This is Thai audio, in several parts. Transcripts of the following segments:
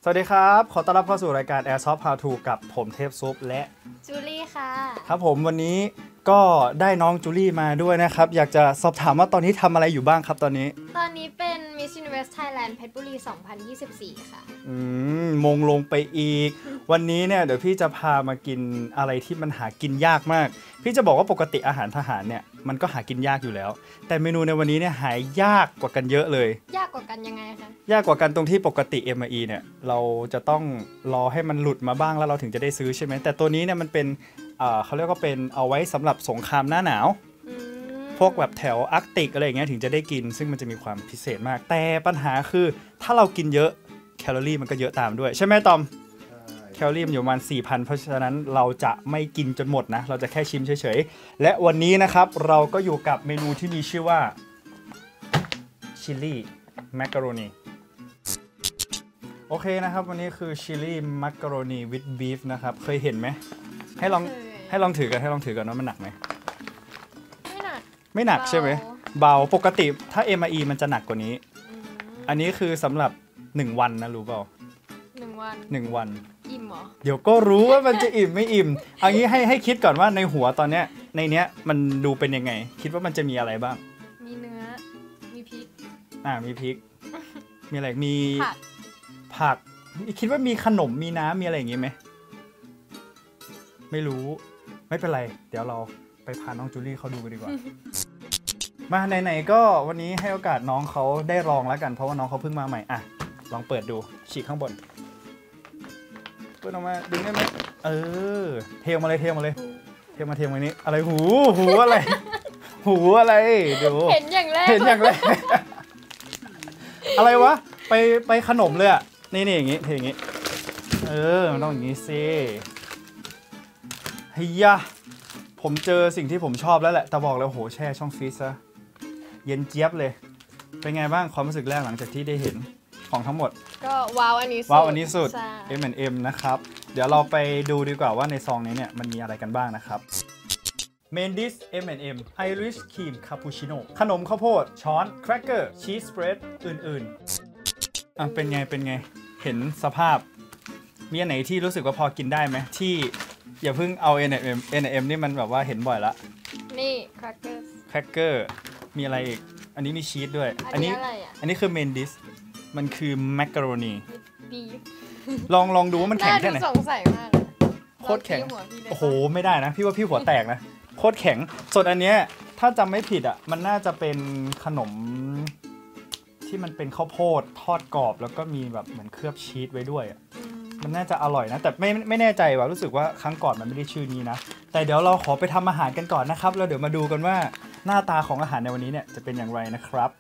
สวัสดีครับขอต้อนรับเข้าสู่รายการ Airsoft How To กับผมเทพซุปและจูลี่ค่ะครับผมวันนี้ก็ได้น้องจูลี่มาด้วยนะครับอยากจะสอบถามว่าตอนนี้ทำอะไรอยู่บ้างครับตอนนี้เป็น Miss Universe Thailand เพชรบุรี 2024 ค่ะมงลงไปอีกวันนี้เนี่ยเดี๋ยวพี่จะพามากินอะไรที่มันหากินยากมากพี่จะบอกว่าปกติอาหารทหารเนี่ยมันก็หากินยากอยู่แล้วแต่เมนูในวันนี้เนี่ยหายากกว่ากันเยอะเลยยากกว่ากันยังไงคะยากกว่ากันตรงที่ปกติ MRE เนี่ยเราจะต้องรอให้มันหลุดมาบ้างแล้วเราถึงจะได้ซื้อใช่ไหมแต่ตัวนี้เนี่ยมันเป็นเขาเรียกว่าเป็นเอาไว้สำหรับสงครามหน้าหนาวพวกแบบแถวอาร์กติกอะไรอย่างเงี้ยถึงจะได้กินซึ่งมันจะมีความพิเศษมากแต่ปัญหาคือถ้าเรากินเยอะแคลอรี่มันก็เยอะตามด้วยใช่ไหมตอมแคลอรี่มันอยู่ประมาณ 4,000 เพราะฉะนั้นเราจะไม่กินจนหมดนะเราจะแค่ชิมเฉยๆและวันนี้นะครับเราก็อยู่กับเมนูที่มีชื่อว่าชิลลี่แมคกะโรนีโอเคนะครับวันนี้คือชิลลี่แมคกะโรนีวิดบีฟนะครับเคยเห็นไหมให้ลองถือกันว่ามันหนักไหมไม่หนักใช่ไหมเบาปกติถ้า MRE มันจะหนักกว่านี้อันนี้คือสำหรับ1วันนะรู้เปล่า1 วันอิ่มเหรอเดี๋ยวก็รู้ว่ามันจะอิ่มไม่อิ่มเอางี้ให้คิดก่อนว่าในหัวตอนเนี้ยในเนี้ยมันดูเป็นยังไงคิดว่ามันจะมีอะไรบ้างมีเนื้อมีพริกมีพริกมีอะไรมีผักคิดว่ามีขนมมีน้ำมีอะไรอย่างงี้ไหมไม่รู้ไม่เป็นไรเดี๋ยวเราไปพาน้องจูลี่เขาดูกันดีกว่ามาไหนๆก็วันนี้ให้โอกาสน้องเขาได้ลองแล้วกันเพราะว่าน้องเขาเพิ่งมาใหม่ลองเปิดดูฉีกข้างบนเปิดออกมาดึงได้ไหมเทมาเลยเทมานี้อะไรหูอะไรหูอะไรเดี๋ยวเห็นอย่างแรกอะไรวะไปขนมเลยนี่อย่างงี้เทอย่างงี้มันต้องอย่างงี้สิเฮียผมเจอสิ่งที่ผมชอบแล้วแหละแต่บอกแล้วโหแช่ช่องฟรีซซะเย็นเจี๊ยบเลยเป็นไงบ้างความรู้สึกแรกหลังจากที่ได้เห็นของทั้งหมดก็ว้าวอันนี้สุด M&M นะครับเดี๋ยวเราไปดูดีกว่าว่าในซองนี้เนี่ยมันมีอะไรกันบ้างนะครับ Main Dish M&M Irish Cream Cappuccino ขนมข้าวโพดช้อนแครกเกอร์ชีสสเปรดอื่นๆเป็นไงเห็นสภาพมีอันไหนที่รู้สึกว่าพอกินได้ไหมที่อย่าเพิ่งเอา N&M นี่มันแบบว่าเห็นบ่อยละนี่แครกเกอร์มีอะไรอีกอันนี้มีชีสด้วยอันนี้คือ Main Dish มันคือแมคกะโรนีบีฟลองดูว่ามันแข็งแค่ไหนสงสัยมากโคตรแข็งโอ้โหไม่ได้นะพี่ว่าพี่หัวแตกนะโคตรแข็งส่วนอันเนี้ยถ้าจำไม่ผิดมันน่าจะเป็นขนมที่มันเป็นข้าวโพดทอดกรอบแล้วก็มีแบบเหมือนเคลือบชีสไว้ด้วยมันน่าจะอร่อยนะแต่ไม่แน่ใจว่ารู้สึกว่าครั้งก่อนมันไม่ได้ชื่อนี้นะแต่เดี๋ยวเราขอไปทำอาหารกันก่อนนะครับแล้วเดี๋ยวมาดูกันว่าหน้าตาของอาหารในวันนี้เนี่ยจะเป็นอย่างไรนะครับ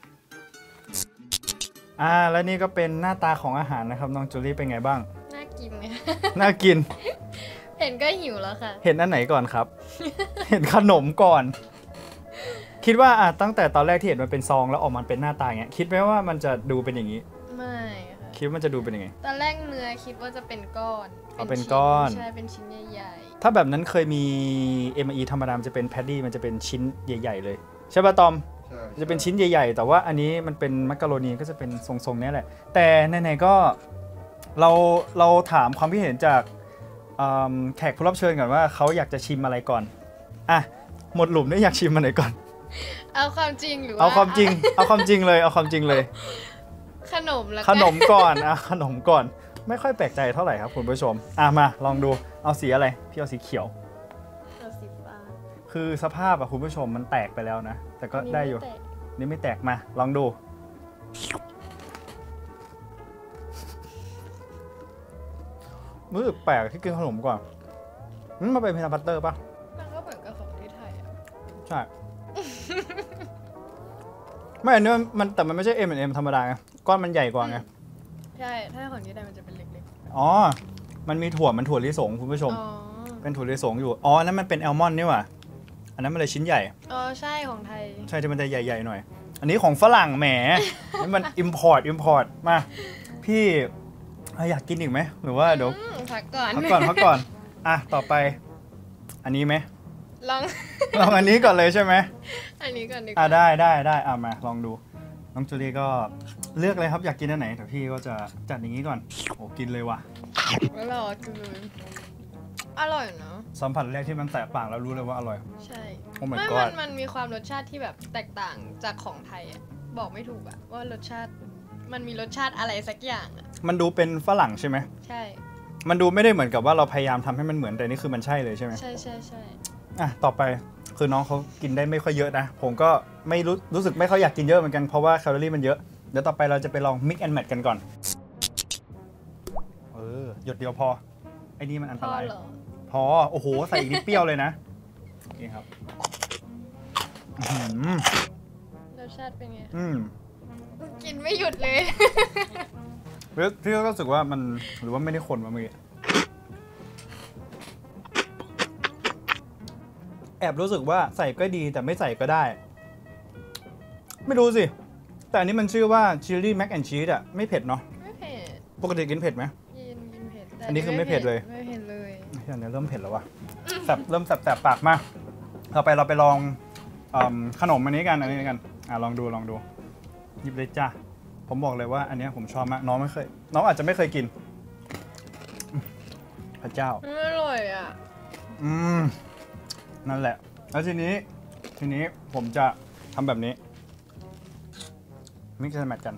และนี่ก็เป็นหน้าตาของอาหารนะครับน้องจูลี่เป็นไงบ้างน่ากินไหมน่ากินเห็นก็หิวแล้วค่ะเห็นอันไหนก่อนครับ เห็นขนมก่อนคิดว่าตั้งแต่ตอนแรกที่เห็นมันเป็นซองแล้วออกมาเป็นหน้าตาอย่างเงี้ยคิดไหมว่ามันจะดูเป็นอย่างนี้ไม่ค่ะคิดว่ามันจะดูเป็นยังไงตอนแรกเนื้อคิดว่าจะเป็นก้อนเป็นก้อนใช่เป็นชิ้นใหญ่ๆถ้าแบบนั้นเคยมี MRE ธรรมดาจะเป็นแพดดี้มันจะเป็นชิ้นใหญ่ๆเลยใช่ป่ะตอมจะเป็นชิ้นใหญ่ๆแต่ว่าอันนี้มันเป็นมักกะโรนีก็จะเป็นทรงๆนี้แหละแต่ไหนๆก็เราถามความคิดเห็นจากแขกผู้รับเชิญก่อนว่าเขาอยากจะชิมอะไรก่อนหมดหลุมได้อยากชิมอะไรก่อนเอาความจริงหรือว่าเอาความจริงเลยขนมก่อนขนมก่อนไม่ค่อยแปลกใจเท่าไหร่ครับคุณผู้ชมมาลองดูเอาสีอะไรพี่เอาสีเขียวคือสภาพคุณผู้ชมมันแตกไปแล้วนะแต่ก็ได้อยู่นี่ไม่แตกมาลองดูรู้สึกแปลกที่กินขนมก่อนมันเป็นพีนัทบัตเตอร์ป่ะมันก็เหมือนกับของที่ไทยใช่ ไม่อันนี้แต่มันไม่ใช่ M&M ธรรมดาไงก้อนมันใหญ่กว่าไงใช่ถ้าของที่ไทยมันจะเป็นเล็กๆมันมีมันถั่วลิสงคุณผู้ชมเป็นถั่วลิสงอยู่อันนั้นมันเป็นแอลมอนด์นี่หว่าอันนั้นมันเลยชิ้นใหญ่ใช่ของไทยใช่ที่มันจะใหญ่ๆหน่อยอันนี้ของฝรั่งแหมนี่มัน import มาพี่อยากกินอีกไหมหรือว่าเดี๋ยวพักก่อนต่อไปอันนี้ไหมลองอันนี้ก่อนเลยใช่ไหมอันนี้ก่อนดีกว่าได้มาลองดูน้องจูลี่ก็เลือกเลยครับอยากกินอันไหนแต่พี่ก็จะจัดอย่างนี้ก่อนโอ้กินเลยว่ะอร่อยคืออร่อยเนาะสัมผัสแรกที่มันแตะปากแล้วรู้เลยว่าอร่อยใช่โอ้ my ไม่ god มันมีความรสชาติที่แบบแตกต่างจากของไทยอะบอกไม่ถูกอะว่ารสชาติมันมีรสชาติอะไรสักอย่างอะมันดูเป็นฝรั่งใช่ไหมใช่มันดูไม่ได้เหมือนกับว่าเราพยายามทำให้มันเหมือนแต่นี่คือมันใช่เลยใช่ไหมใช่ใช่ใช่อ่ะต่อไปคือน้องเขากินได้ไม่ค่อยเยอะนะผมก็ไม่รู้สึกไม่ค่อยอยากกินเยอะเหมือนกันเพราะว่าแคลอรี่มันเยอะเดี๋ยวต่อไปเราจะไปลอง mix and match กันก่อนหยดเดียวพอไอ้นี่มันอันพตอรายเหรอพอโอ้โหใส่อีกนิดเปรี้ยวเลยนะโอเคครับอื้อหือรสชาติเป็นไงกินกินไม่หยุดเลยพี่ก็รู้สึกว่ามันหรือว่าไม่ได้คนมาเมื่อกี้แอบรู้สึกว่าใส่ก็ดีแต่ไม่ใส่ก็ได้ ไม่รู้สิ แต่อันนี้มันชื่อว่าชิลลี่แม็กแอนชีสอะไม่เผ็ดเนาะไม่เผ็ดปกติกินเผ็ดไหมกินเผ็ดแต่อันนี้คือไม่เผ็ดเลยไม่เผ็ดเลยอันนี้เริ่มเผ็ดแล้ววะเริ่มแสบปากมาต่อไปเราไปลองขนมอันนี้กันลองดูหยิบเลยจ้าผมบอกเลยว่าอันนี้ผมชอบมากน้องอาจจะไม่เคยกินพระเจ้าไม่อร่อยอ่ะนั่นแหละแล้วทีนี้ผมจะทำแบบนี้มิกซ์แมทกัน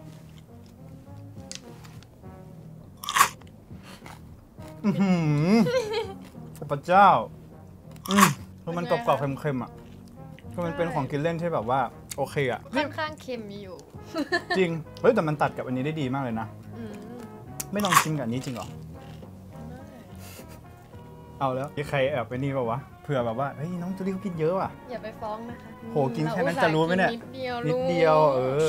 พระเจ้าคือมันกรอบๆเค็มๆอ่ะคือมันเป็นของกินเล่นที่แบบว่าโอเคอ่ะค่อนข้างเค็มอยู่จริงเฮ้ยแต่มันตัดกับอันนี้ได้ดีมากเลยนะอืมไม่ลองชิมกับอันนี้จริงเหรอเอาแล้วมีใครแอบไปนี่ป่าวะเผื่อแบบว่าเฮ้ยน้องจูลี่เขากินเยอะว่ะอย่าไปฟ้องนะคะโหกินแค่นั้นจะรู้ไหมเนี่ยนิดเดียวนิดเดียว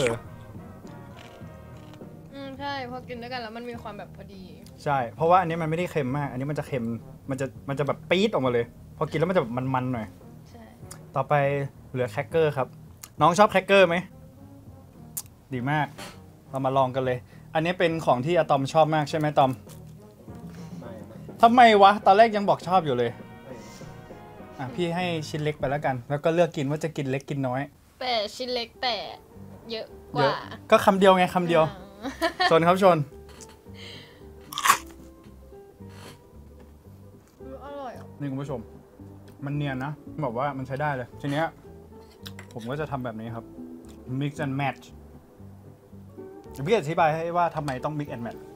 ใช่พอกินด้วยกันแล้วมันมีความแบบพอดีใช่เพราะว่าอันนี้มันไม่ได้เค็มมากอันนี้มันจะเค็มมันจะแบบปี๊ดออกมาเลยพอกินแล้วมันจะแบบมันๆหน่อยใช่ต่อไปเหลือแครกเกอร์ครับน้องชอบแครกเกอร์ไหมดีมากเรามาลองกันเลย อันนี้เป็นของที่อะตอมชอบมากใช่ไหมตอมทำไมวะตอนแรกยังบอกชอบอยู่เลยพี่ให้ชิ้นเล็กไปแล้วกัน แล้วก็เลือกกินว่าจะกินเล็กกินน้อยแต่ชิ้นเล็กแต่เยอะกเยว่าอะก็คำเดียวไงคำเดียวชนครับชนอร่อยอ่ะนี่คุณผู้ชมมันเนียนนะแบบว่ามันใช้ได้เลยทีเนี้ยผมก็จะทำแบบนี้ครับ mix and match เดี๋ยวพี่อธิบายให้ว่าทำไมต้อง mix and match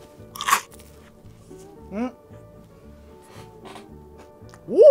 วู้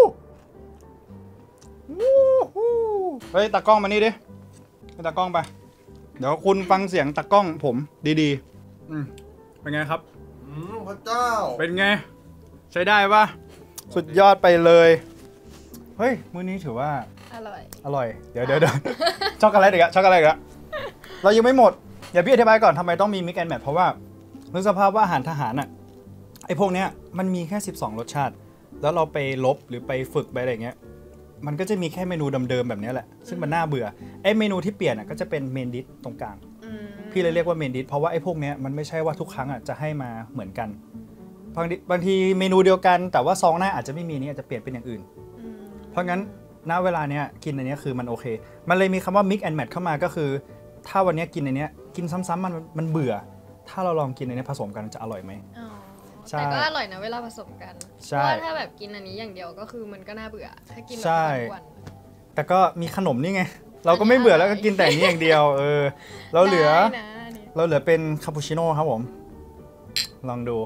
เฮ้ยตากล้องมานี่ดิให้ตากล้องไปเดี๋ยวคุณฟังเสียงตากล้องผมดีๆเป็นไงครับพระเจ้าเป็นไงใช้ได้ปะสุดยอดไปเลยเฮ้ยมื้อนี้ถือว่าอร่อยเดี๋ยวช็อกโกแลตอีกแล้วเรายังไม่หมดอย่าพี่อธิบายก่อนทำไมต้องมี mix and match เพราะว่านึกสภาพว่าอาหารทหารอ่ะไอ้พวกเนี้ยมันมีแค่12รสชาติแล้วเราไปลบหรือไปฝึกไปอะไรเงี้ยมันก็จะมีแค่เมนูเดิมๆแบบนี้แหละซึ่งมันน่าเบื่อไอ้เมนูที่เปลี่ยนก็จะเป็นเมนดิชตรงกลางพี่เลยเรียกว่าเมนดิชเพราะว่าไอ้พวกเนี้ยมันไม่ใช่ว่าทุกครั้งจะให้มาเหมือนกันบางทีเมนูเดียวกันแต่ว่าซองหน้าอาจจะไม่มีนี้อาจจะเปลี่ยนเป็นอย่างอื่นเพราะงั้นณเวลาเนี้ยกินอันนี้คือมันโอเคมันเลยมีคำว่า mix and match เข้ามาก็คือถ้าวันนี้กินอันนี้กินซ้ำๆมันเบื่อถ้าเราลองกินอันนี้ผสมกันจะอร่อยไหมแต่ก็อร่อยนะเวลาผสมกันเพราะว่าถ้าแบบกินอันนี้อย่างเดียวก็คือมันก็น่าเบื่อถ้ากินแบบทุกวันแต่ก็มีขนมนี่ไงเราก็ไม่เบื่อแล้วก็กินแต่นี้อย่างเดียวเราเหลือเป็นคาปูชิโน่ครับผมลองดู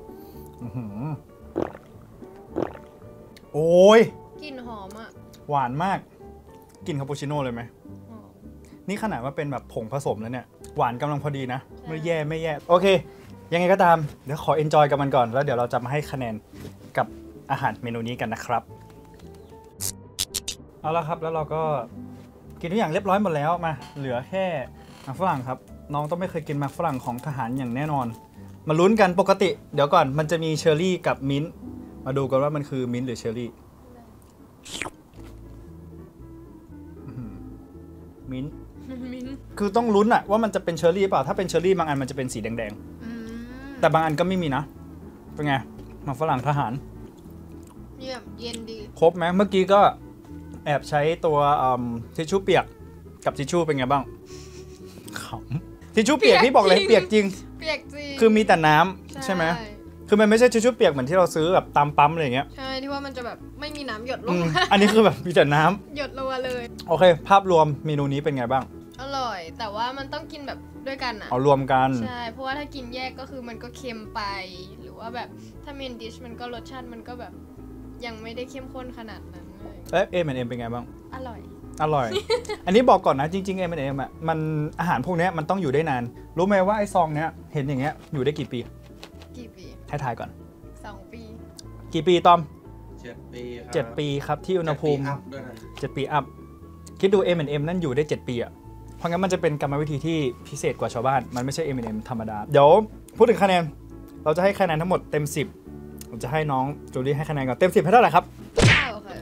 โอ้ยกลิ่นหอมอ่ะหวานมากกินคาปูชิโน่เลยไหมนี่ขนาดว่าเป็นแบบผงผสมแล้วเนี่ยหวานกำลังพอดีนะไม่แย่โอเคยังไงก็ตามเดี๋ยวขอ enjoy กับมันก่อนแล้วเดี๋ยวเราจะมาให้คะแนนกับอาหารเมนูนี้กันนะครับเอาละครับแล้วเราก็กินทุกอย่างเรียบร้อยหมดแล้วมาเหลือแค่หมากฝรั่งครับน้องต้องไม่เคยกินหมากฝรั่งของทหารอย่างแน่นอนมาลุ้นกันปกติเดี๋ยวก่อนมันจะมีเชอร์รี่กับมิ้นท์มาดูกันว่ามันคือมิ้นท์หรือเชอร์รี่มิ้นท์คือต้องลุ้นอะว่ามันจะเป็นเชอร์รี่เปล่าถ้าเป็นเชอร์รี่บางอันมันจะเป็นสีแดงๆแต่บางอันก็ไม่มีนะเป็นไงหมากฝรั่งทหารเย็นดีครบไหมเมื่อกี้ก็แอบใช้ตัวทิชชู่เปียกกับทิชชู่เป็นไงบ้างทิชชู่เปียกนี่บอกเลยเปียกจริงเปียกจริงคือมีแต่น้ำใช่ไหมคือมันไม่ใช่ทิชชู่เปียกเหมือนที่เราซื้อแบบตามปั๊มอะไรอย่างเงี้ยใช่ที่ว่ามันจะแบบไม่มีน้ำหยดลงอันนี้คือแบบมีแต่น้ำหยดลงมาเลยโอเค ภาพรวมเมนูนี้เป็นไงบ้างอร่อย แต่ว่ามันต้องกินแบบด้วยกันอะเอารวมกันใช่เพราะว่าถ้ากินแยกก็คือมันก็เค็มไปหรือว่าแบบถ้าเมนดิชมันก็รสชาติมันก็แบบยังไม่ได้เข้มข้นขนาดนั้นเลย M&M เป็นไงบ้างอร่อยอร่อย อันนี้บอกก่อนนะจริงๆ M&M อ่ะมันอาหารพวกเนี้ยมันต้องอยู่ได้นาน รู้ไหมว่าไอ้ซองเนี้ยเห็นอย่างเงี้ยอยู่ได้กี่ปีกี่ปีให้ทายก่อน 2 ปีกี่ปีตอม 7 ปีครับ 7 ปีครับที่อุณหภูมิ 7 ปีอัพด้วยนะ 7 ปีอัพคิดดู M&M นั่นอยู่ได้ 7 ปีอ่ะเพราะงั้นมันจะเป็นกรรมวิธีที่พิเศษกว่าชาวบ้านมันไม่ใช่ M&M ธรรมดาเดี๋ยวพูดถึงคะแนนเราจะให้คะแนนทั้งหมดเต็ม 10ผมจะให้น้องจูลี่ให้คะแนนก่อนเต็ม 10ให้เท่าไหร่ครับ 9 ค่ะ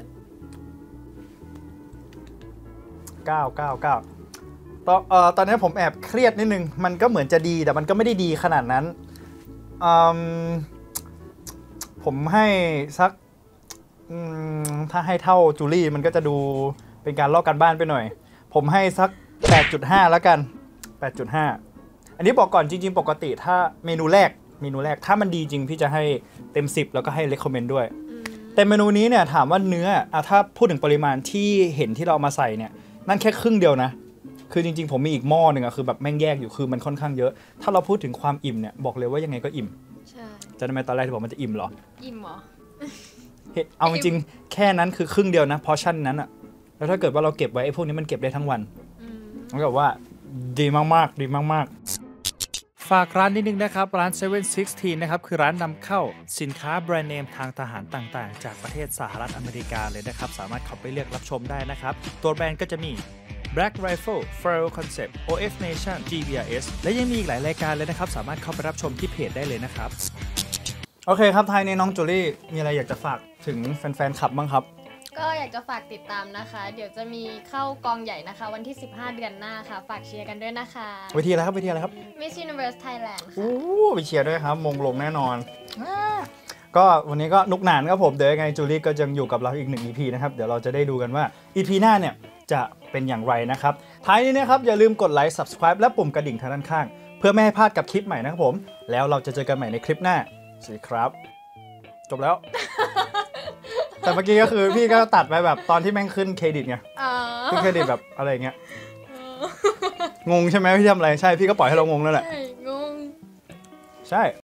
9ตอนนี้ผมแอบเครียดนิดนึงมันก็เหมือนจะดีแต่มันก็ไม่ได้ดีขนาดนั้นผมให้สักถ้าให้เท่าจูลี่มันก็จะดูเป็นการลอกกันบ้านไปหน่อยผมให้สัก 8.5 แล้วกัน 8.5 อันนี้บอกก่อนจริงๆปกติถ้าเมนูแรกถ้ามันดีจริงพี่จะให้เต็ม 10 แล้วก็ให้ recommend ด้วยแต่เมนูนี้เนี่ยถามว่าเนื้อถ้าพูดถึงปริมาณที่เห็นที่เรามาใส่เนี่ยนั่นแค่ครึ่งเดียวนะคือจริงๆผมมีอีกหม้อหนึ่งอะคือแบบแม่งแยกอยู่คือมันค่อนข้างเยอะถ้าเราพูดถึงความอิ่มเนี่ยบอกเลยว่ายังไงก็อิ่มใช่จะทำไมตอนแรกที่บอกมันจะอิ่มเหรออิ่มเหรอเอาจริงๆแค่นั้นคือครึ่งเดียวนะพอชั่นนั้นอะแล้วถ้าเกิดว่าเราเก็บไว้ไอ้พวกนี้มันเก็บได้ทั้งวันมันก็ว่าดีมากๆดีมากๆฝากร้านนิดนึงนะครับร้าน716นะครับคือร้านนำเข้าสินค้าแบรนด์เนมทางทหารต่างๆจากประเทศสหรัฐอเมริกาเลยนะครับสามารถเข้าไปเลือกรับชมได้นะครับตัวแบรนด์ก็จะมี Black Rifle, Farrell Concept, OF Nation, GBRS และยังมีอีกหลายรายการเลยนะครับสามารถเข้าไปรับชมที่เพจได้เลยนะครับโอเคครับท้ายนี้น้องจูลี่มีอะไรอยากจะฝากถึงแฟนๆคลับบ้างครับก็อยากจะฝากติดตามนะคะ เดี๋ยวจะมีเข้ากองใหญ่นะคะ วันที่ 15 เดือนหน้าค่ะ ฝากเชียร์กันด้วยนะคะเวทีอะไรครับเวทีอะไรครับ Miss Universe Thailand ค่ะโอ้ไปเชียร์ด้วยครับมงลงแน่นอนก็วันนี้ก็นุกหนานครับผมเดี๋ยวยังไงจูลี่ก็ยังอยู่กับเราอีก1 EP นะครับเดี๋ยวเราจะได้ดูกันว่า EP หน้าเนี่ยจะเป็นอย่างไรนะครับท้ายนี้นะครับอย่าลืมกดไลค์ Subscribe และปุ่มกระดิ่งทางด้านข้างเพื่อไม่ให้พลาดกับคลิปใหม่นะครับผมแล้วเราจะเจอกันใหม่ในคลิปหน้าสวัสดีครับจบแล้ว แต่เมื่อกี้ก็คือพี่ก็ตัดไปแบบตอนที่แม่งขึ้นเครดิตไงขึ้นเครดิตแบบอะไรเงี้ยงงใช่ไหมพี่ทำอะไรใช่พี่ก็ปล่อยให้เรางงนั่นแหละใช่ งงใช่